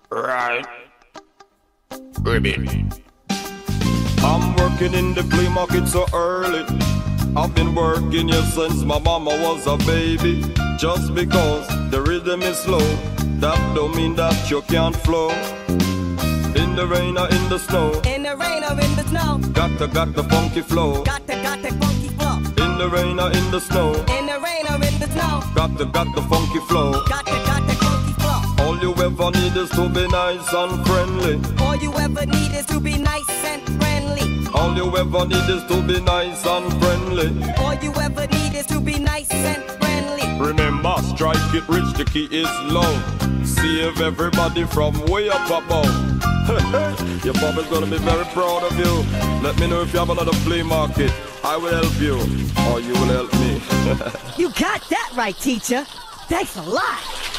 Right. Ribbit. I'm working in the flea market so early. I've been working here since my mama was a baby. Just because the rhythm is slow, that don't mean that you can't flow. In the rain or in the snow, in the rain or in the snow, got the funky flow. got the funky flow. In the rain or in the snow, In the rain or in the snow, got the funky flow. got the funky flow. All you ever need is to be nice and friendly. All you ever need is to be nice and friendly. All you ever need is to be nice and friendly. All you ever need is to be nice and friendly. Remember, strike it rich, the key is low. Save everybody from way up above. Your mama's gonna be very proud of you. Let me know if you have another flea market. I will help you, or you will help me. You got that right, teacher. Thanks a lot.